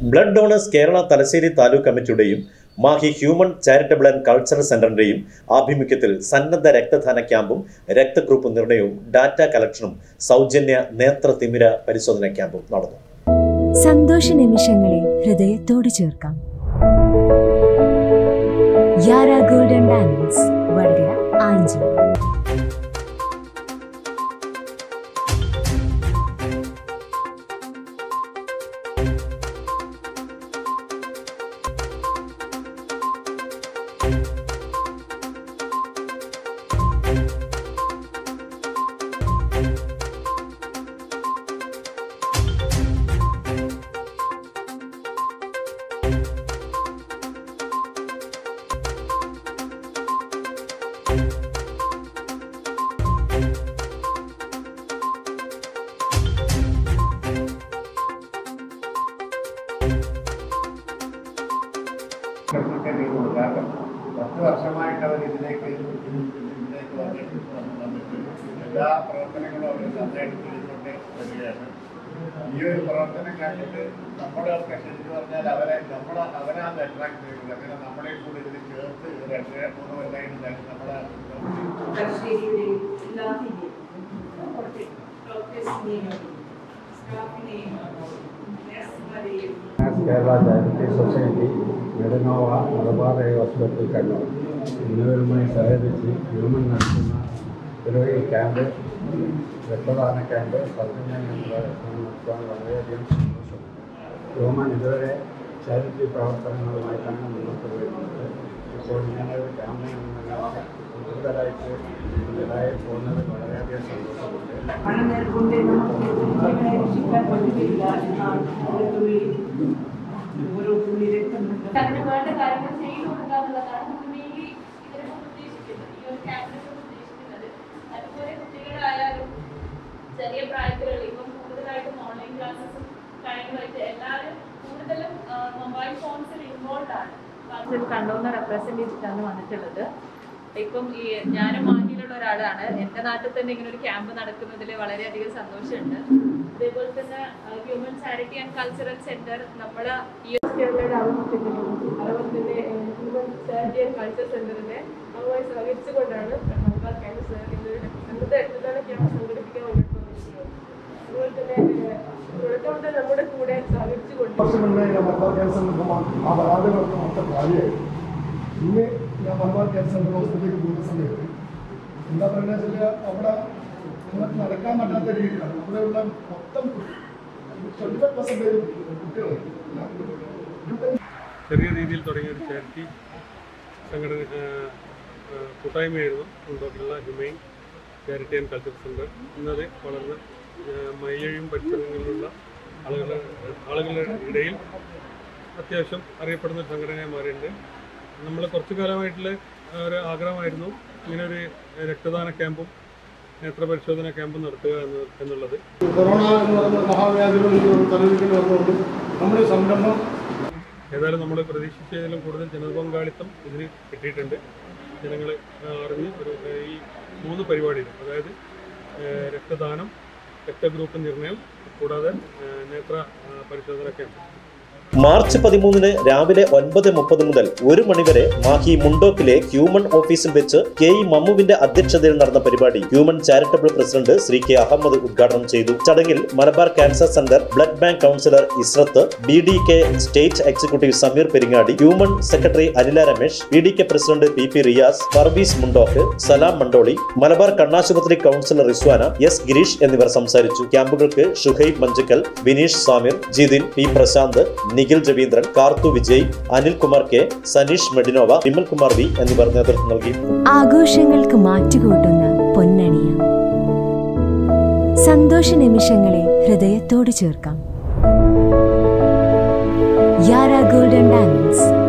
Blood donors Kerala Thalassery taluk കമ്മിറ്റിയുടെയും Mahe human charitable and cultural സെന്ററിന്റെയും ആഭിമുഖ്യത്തിൽ സന്നദ്ധ രക്തദാന ക്യാമ്പും രക്തഗ്രൂപ്പ് നിർണയവും ഡാറ്റ കളക്ഷനും സൗജന്യ നേത്രതിമിര പരിശോധന ക്യാമ്പും നടന്നു. സന്തോഷ നിമിഷങ്ങളെ ഹൃദയത്തോട് ചേർക്കാം. യാര ഗോൾഡൻ ഡയമണ്ട്സ് വടകര ആഞ്ചി. കാരണം 10 വർഷമായിട്ട് അവർ ഇതിലേക്ക് വന്നിട്ട് എല്ലാ പ്രവർത്തനങ്ങളും അവർ നന്നായിട്ട് ചെയ്തുകൊണ്ട് വരികയാണ്. ഈ ഒരു പ്രവർത്തനം കണ്ടിട്ട് നമ്മളൊക്കെ ശരിക്കും പറഞ്ഞാൽ അവരാണ് അട്രാക്ട് ചെയ്യുന്നത്. അങ്ങനെ നമ്മളെ കൂടെ ഇതിൽ ചേർത്ത് 2-3 കൊല്ലമായിട്ട് നമ്മളെ കേരള ചാരിറ്റി സൊസൈറ്റി ർണയവ ഹോസ്പിറ്റൽ കണ്ണൂർ എന്നിവരുമായി സഹകരിച്ച് ഹ്യൂമൻ നടത്തുന്ന ഒരു ക്യാമ്പ് രക്തദാന ക്യാമ്പ് നടത്താൻ വളരെയധികം സന്തോഷമുണ്ട്. ഹ്യൂമൻ ഇതുവരെ ചാരിറ്റി പ്രവർത്തനങ്ങളുമായിട്ടാണ് മുന്നോട്ട് പോയിരുന്നത്. ഇപ്പോൾ ഇങ്ങനൊരു ക്യാമ്പിൽ കൂടുതലായിട്ട് പോകുന്നത് വളരെയധികം സന്തോഷമുണ്ട്. അതിന് വേണ്ട കാര്യങ്ങൾ ചെയ്തു കൊടുക്കാന്നുള്ളതാണ് നമ്മൾ മെയിൻലി ഇതിനെ ഉദ്ദേശിക്കുന്നത്, ഈ ഒരു ക്യാമ്പിനെ ഉദ്ദേശിക്കുന്നത്. അതുപോലെ കുട്ടികളായാലും ചെറിയ പ്രായത്തിലുള്ള ഇപ്പം കൂടുതലായിട്ടും ഓൺലൈൻ ക്ലാസ്സസും കാര്യങ്ങളായിട്ട് എല്ലാവരും കൂടുതലും മൊബൈൽ ഫോൺസിൽ ഇൻവോൾവ് ആണ്. അതിൽ കണ്ടോന്ന് റെപ്രസെന്റ് ചെയ്തിട്ടാണ് വന്നിട്ടുള്ളത്. ഇപ്പം ഈ ഞാനും മാഹിയിലുള്ള ഒരാളാണ്. എൻ്റെ നാട്ടിൽ തന്നെ ഇങ്ങനെ ഒരു ക്യാമ്പ് നടക്കുന്നതിൽ വളരെയധികം സന്തോഷമുണ്ട്. അതേപോലെ തന്നെ human charity and cultural centre നമ്മുടെ കേരളയുടെ ആവശ്യത്തിന് അതുപോലെ തന്നെ ഹ്യൂമൻ ചാരിറ്റി ആൻഡ് കൾച്ചർ സെന്ററിനെ അതുമായി സഹകരിച്ചുകൊണ്ടാണ് മലബാർ ക്യാമ്പസ് ഇന്നത്തെ രക്തദാന ക്യാമ്പ് സംഘടിപ്പിക്കാൻ വേണ്ടിയിട്ട് വന്നിട്ടുള്ളത്. അതുപോലെ തന്നെ തുടക്കം നമ്മുടെ കൂടെ സഹകരിച്ചുകൊണ്ട് ഇന്ന് ഞാൻ മലബാർ ക്യാൻസർ ഹോസ്പിറ്റലിലേക്ക് പോകുന്ന സമയത്ത് എന്താ പറയുക വെച്ചാൽ അവിടെ നമുക്ക് നടക്കാൻ പറ്റാത്ത രീതിയിലാണ് അവിടെയുള്ള മൊത്തം 25% കുട്ടികൾ ചെറിയ രീതിയിൽ തുടങ്ങിയ ഒരു ചാരിറ്റി സംഘടന കൂട്ടായ്മയായിരുന്നു മുണ്ടോക്കിലുള്ള human charity and culture centre. ഇന്നത് വളർന്ന് മൈലയും പരിസരങ്ങളിലുള്ള ആളുകളുടെ ഇടയിൽ അത്യാവശ്യം അറിയപ്പെടുന്ന ഒരു സംഘടനയായി മാറിയിട്ടുണ്ട്. നമ്മൾ കുറച്ചു കാലമായിട്ടുള്ള ഒരു ആഗ്രഹമായിരുന്നു ഇങ്ങനൊരു രക്തദാന ക്യാമ്പും നേത്രപരിശോധന ക്യാമ്പും നടത്തുക എന്നുള്ളത്. കൊറോണ എന്ന് പറയുന്ന മഹാവ്യാധികൾ നമ്മുടെ സംരംഭം ഏതായാലും നമ്മൾ പ്രതീക്ഷിച്ചതിലും കൂടുതൽ ജനപങ്കാളിത്തം ഇതിന് കിട്ടിയിട്ടുണ്ട്. ജനങ്ങൾ അറിഞ്ഞ് ഈ 3 പരിപാടികൾ, അതായത് രക്തദാനം, രക്തഗ്രൂപ്പ് നിർണയം, കൂടാതെ നേത്ര പരിശോധന ക്യാമ്പ് മാർച്ച് 13 രാവിലെ 9:30 മുതൽ 1 മണിവരെ മാഹി മുണ്ടോക്കിലെ ഹ്യൂമൻ ഓഫീസിൽ വെച്ച് കെ ഇ മമ്മുവിന്റെ അധ്യക്ഷതയിൽ നടന്ന പരിപാടി human charitable president Shri K Ahmed ഉദ്ഘാടനം ചെയ്തു. ചടങ്ങിൽ Malabar cancer centre blood bank councillor Israt, BDK state executive Sameer Peringadi, human secretary Anila Ramesh, BDK president PP Riyas, Parvez Mundok, Salam Mandoli, Malabar കണ്ണാശുപത്രി കൗൺസിലർ റിസ്വാന, S ഗിരീഷ് എന്നിവർ സംസാരിച്ചു. ക്യാമ്പുകൾക്ക് Shuhaib Manjakkal, Bineesh Samir, Jithin P Prashanth, Nikhil Raveendran, Karthu Vijay, Anil Kumar K, Saneesh Medinova, Vimal Kumar V എന്നിവർ നേതൃത്വം നൽകി. ആഘോഷങ്ങൾക്ക് മാറ്റുകൂട്ടുന്ന പൊന്നണിയ സന്തോഷ നിമിഷങ്ങളെ ഹൃദയത്തോട് ചേർക്കാം. Yara golden diamonds